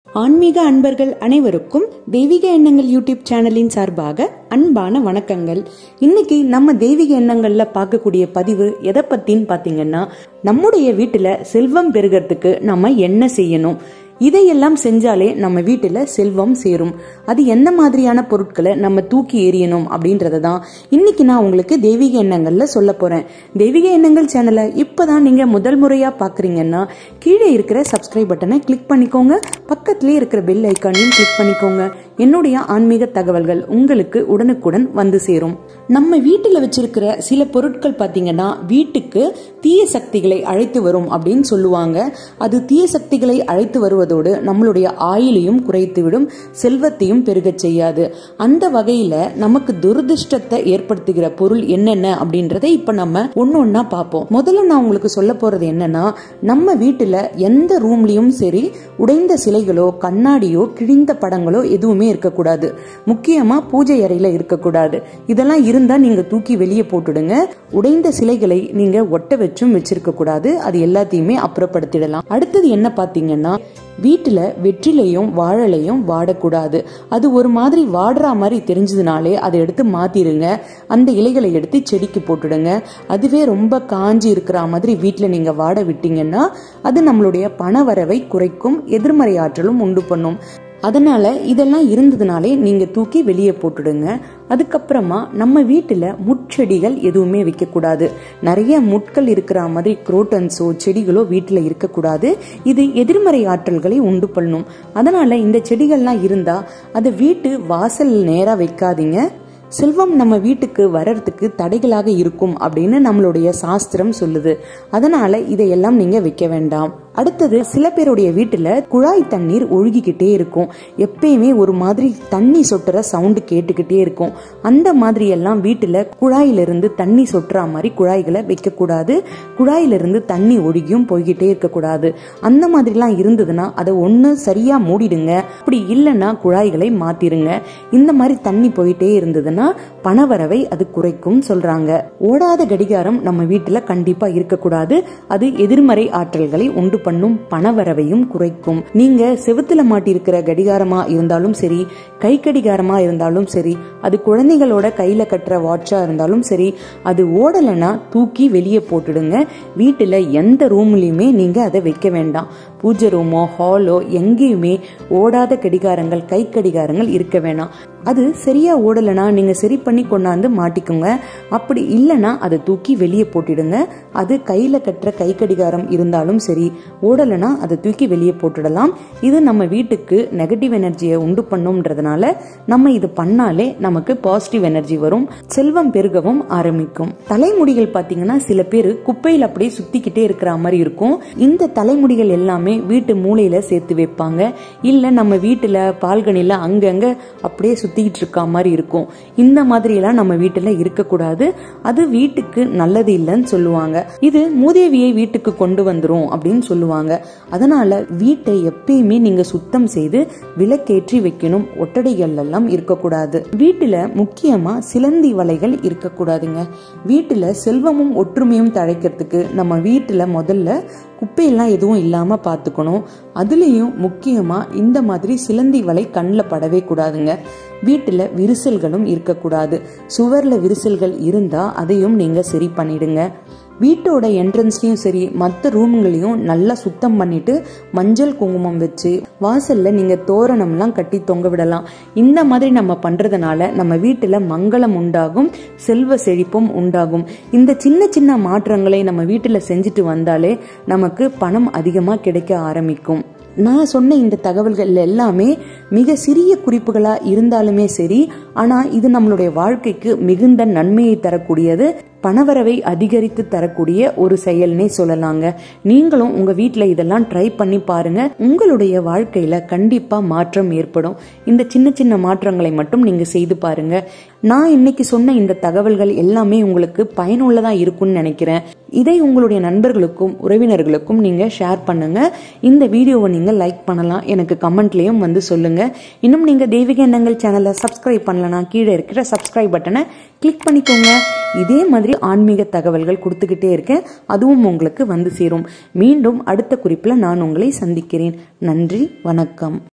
ஆன்மீக அன்பர்கள் அனைவருக்கும் தெய்வீக எண்ணங்கள் யூடியூப் சேனலின் சார்பாக அன்பான வணக்கங்கள். இன்னைக்கு நம்ம தெய்வீக எண்ணங்கள்ல பார்க்கக்கூடிய பதிவு எதை பத்தின்னு பாத்தீங்கன்னா, நம்முடைய வீட்டுல செல்வம் பெருகிறதுக்கு நம்ம என்ன செய்யணும், இதையெல்லாம் செஞ்சாலே நம்ம வீட்டுல செல்வம் சேரும். அது எந்த மாதிரியான பொருட்களை நம்ம தூக்கி எறியணும் அப்படின்றத தான் இன்னைக்கு நான் உங்களுக்கு தெய்வீக எண்ணங்கள்ல சொல்ல போறேன். தெய்வீக எண்ணங்கள் சேனலை இப்பதான் நீங்க முதல் முறையா பாக்குறீங்கன்னா கீழே இருக்கிற சப்ஸ்கிரைப் பட்டனை கிளிக் பண்ணிக்கோங்க, பக்கத்திலே இருக்கிற பெல் ஐக்கானையும் கிளிக் பண்ணிக்கோங்க. என்னுடைய ஆன்மீக தகவல்கள் உங்களுக்கு உடனுக்குடன் வந்து சேரும். நம்ம வீட்டுல வச்சிருக்கிற சில பொருட்கள் பாத்தீங்கன்னா வீட்டுக்கு தீய சக்திகளை அழைத்து வரும் அப்படின்னு சொல்லுவாங்க. அது தீய சக்திகளை அழைத்து வருவதோடு நம்மளுடைய ஆயுளையும் குறைத்துவிடும், செல்வத்தையும் பெருகச் செய்யாது. அந்த வகையில நமக்கு துரதிருஷ்டத்தை ஏற்படுத்துகிற பொருள் என்னென்ன அப்படின்றத இப்ப நம்ம ஒன்னொன்னா பார்ப்போம். முதல்ல நான் உங்களுக்கு சொல்ல போறது என்னன்னா, நம்ம வீட்டுல எந்த ரூம்லயும் சரி உடைந்த சிலைகளோ கண்ணாடியோ கிழிந்த படங்களோ எதுவுமே இருக்கக்கூடாது. முக்கியமா பூஜை அறையில இருக்கக்கூடாது. இதெல்லாம் இருந்தா நீங்க தூக்கி வெளியே போட்டுடுங்க. உடைந்த சிலைகளை நீங்க ஒட்ட வச்சும் வச்சிருக்க கூடாது. அது எல்லாத்தையுமே அப்புறப்படுத்திடலாம். அடுத்தது என்ன பாத்தீங்கன்னா, வீட்டுல வெற்றிலையும் வாழலையும் வாடக்கூடாது. அது ஒரு மாதிரி வாடுற மாதிரி தெரிஞ்சதுனாலே அதை எடுத்து மாத்திருங்க. அந்த இலைகளை எடுத்து செடிக்கு போட்டுடுங்க. அதுவே ரொம்ப காஞ்சி இருக்கிற மாதிரி வீட்டுல நீங்க வாட விட்டீங்கன்னா அது நம்மளுடைய பண வரவை குறைக்கும், எதிர்மறை ஆற்றலும் உண்டு பண்ணும். அதனால இதெல்லாம் இருந்ததுனாலே நீங்க தூக்கி வெளியே போட்டுடுங்க. அதுக்கப்புறமா நம்ம வீட்டுல முட்செடிகள் எதுவுமே வைக்க கூடாது. நிறைய முட்கள் இருக்கிற மாதிரி குரோட்டன்ஸோ செடிகளோ வீட்டுல இருக்கக்கூடாது. இது எதிர்மறை ஆற்றல்களை உண்டு பண்ணும். அதனால இந்த செடிகள்லாம் இருந்தா அதை வீட்டு வாசல் நேரா வைக்காதீங்க. செல்வம் நம்ம வீட்டுக்கு வர்றதுக்கு தடைகளாக இருக்கும் அப்படின்னு நம்மளுடைய சாஸ்திரம் சொல்லுது. அதனால இதையெல்லாம் நீங்க வைக்க வேண்டாம். அடுத்தது, சில பேருடைய வீட்டுல குழாய் தண்ணீர் ஒழுகிக்கிட்டே இருக்கும். எப்பயுமே ஒரு மாதிரி தண்ணி சொட்டுற சவுண்டு கேட்டுக்கிட்டே இருக்கும். அந்த மாதிரி எல்லாம் வீட்டுல குழாயிலிருந்து தண்ணி சொட்டுற மாதிரி குழாய்களை வைக்க கூடாது. குழாயிலிருந்து தண்ணி ஒழுகியும் போய்கிட்டே இருக்கக்கூடாது. அந்த மாதிரி எல்லாம் இருந்ததுன்னா அதை ஒண்ணு சரியா மூடிடுங்க. அப்படி இல்லைன்னா குழாய்களை மாத்திருங்க. இந்த மாதிரி தண்ணி போயிட்டே இருந்ததுன்னா பணவரவை அது குறைக்கும் சொல்றாங்க. ஓடாத கடிகாரம் நம்ம வீட்டுல கண்டிப்பா இருக்கக்கூடாது. அது எதிர்மறை ஆற்றல்களை உண்டு பண்ணும், பணவரவையும் குறைக்கும். நீங்க செவுத்துல மாட்டிருக்கிற கடிகாரமா இருந்தாலும் சரி, கை கடிகாரமா இருந்தாலும் சரி, அது குழந்தைகளோட கையில கட்டுற வாட்சா இருந்தாலும் சரி, அது ஓடலைன்னா தூக்கி வெளியே போட்டுடுங்க. வீட்டுல எந்த ரூம்லயுமே நீங்க அதை வைக்க வேண்டாம். பூஜை ரூமோ ஹாலோ எங்கேயுமே ஓடாத கடிகாரங்கள், கை கடிகாரங்கள் இருக்க வேணாம். அது சரியா ஓடலைன்னா நீங்க சரி பண்ணி கொண்டாந்து மாட்டிக்குங்க. அப்படி இல்லைன்னா அதை தூக்கி வெளியே போட்டுடுங்க. அது கையில கட்டுற கை கடிகாரம் இருந்தாலும் சரி, ஓடலைன்னா அதை தூக்கி வெளியே போட்டுடலாம். இது நம்ம வீட்டுக்கு நெகட்டிவ் எனர்ஜியை உண்டு பண்ணும்ன்றதுனால நம்ம இது பண்ணாலே நமக்கு பாசிட்டிவ் எனர்ஜி வரும், செல்வம் பெருகவும் ஆரம்பிக்கும். தலைமுடிகள் பாத்தீங்கன்னா சில பேர் குப்பையில் அப்படியே சுத்திக்கிட்டே இருக்கிற மாதிரி இருக்கும். இந்த தலைமுடிகள் எல்லாமே வீட்டு மூலையில சேர்த்து வைப்பாங்க. இல்ல நம்ம வீட்டுல பால்கனில அங்கங்க அப்படியே சுத்திக்கிட்டு இருக்க மாதிரி இருக்கும். இந்த மாதிரி எல்லாம் நம்ம வீட்டுல இருக்கக்கூடாது. அது வீட்டுக்கு நல்லது இல்லைன்னு சொல்லுவாங்க. இது மூதேவியை வீட்டுக்கு கொண்டு வந்துரும் அப்படின்னு சொல்லுவாங்க. அதனால வீட்டை எப்பயுமே நீங்க சுத்தம் செய்து விளக்கேற்றி வைக்கணும். ஒட்டடைகள் எல்லாம் இருக்கக்கூடாது. வீட்டுல முக்கியமா சிலந்தி வலைகள் இருக்கக்கூடாதுங்க. வீட்டுல செல்வமும் ஒற்றுமையும் தழைக்கிறதுக்கு நம்ம வீட்டுல முதல்ல குப்பையெல்லாம் எதுவும் இல்லாம பாத்துக்கணும். அதுலயும் முக்கியமா இந்த மாதிரி சிலந்தி வலை கண்ணில் படவே கூடாதுங்க. வீட்டுல விரிசல்களும் இருக்கக்கூடாது. சுவர்ல விரிசல்கள் இருந்தா அதையும் நீங்க சரி பண்ணிடுங்க. வீட்டோட என்ட்ரன்ஸ்லயும் சரி மற்ற ரூம்களையும் நல்லா சுத்தம் பண்ணிட்டு மஞ்சள் குங்குமம் வச்சு வாசல்ல நீங்க தோரணம்லாம் கட்டி தொங்க விடலாம். இந்த மாதிரி நம்ம பண்றதுனால நம்ம வீட்டுல மங்களம் உண்டாகும், செல்வ செழிப்பும் உண்டாகும். இந்த சின்ன சின்ன மாற்றங்களை நம்ம வீட்டுல செஞ்சுட்டு வந்தாலே நமக்கு பணம் அதிகமா கிடைக்க ஆரம்பிக்கும். நான் சொன்ன இந்த தகவல்கள் எல்லாமே மிக சிறிய குறிப்புகளா இருந்தாலுமே சரி, ஆனா இது நம்மளுடைய வாழ்க்கைக்கு மிகுந்த நன்மையை தரக்கூடியது, பணவரவை அதிகரித்து தரக்கூடிய ஒரு செயல்னே சொல்லலாங்க. நீங்களும் உங்க வீட்டுல இதெல்லாம் ட்ரை பண்ணி பாருங்க. உங்களுடைய வாழ்க்கையில கண்டிப்பா மாற்றம் ஏற்படும். இந்த சின்ன சின்ன மாற்றங்களை மட்டும் நீங்க செய்து பாருங்க. நான் இன்னைக்கு சொன்ன இந்த தகவல்கள் எல்லாமே உங்களுக்கு பயனுள்ளதா இருக்கும்னு நினைக்கிறேன். இதை உங்களுடைய நண்பர்களுக்கும் உறவினர்களுக்கும் நீங்க ஷேர் பண்ணுங்க. இந்த வீடியோவை நீங்க லைக் பண்ணலாம். எனக்கு கமெண்ட்லயும் வந்து சொல்லுங்க. இன்னும் நீங்க தெய்வீக எண்ணங்கள் சேனலை சப்ஸ்கிரைப் பண்ணலனா கீழே இருக்கிற சப்ஸ்கிரைப் பட்டனை கிளிக் பண்ணிக்கோங்க. இதே மாதிரி ஆன்மீக தகவல்கள் கொடுத்துக்கிட்டே இருக்கேன். அதுவும் உங்களுக்கு வந்து சேரும். மீண்டும் அடுத்த குறிப்பில் நான் உங்களை சந்திக்கிறேன். நன்றி, வணக்கம்.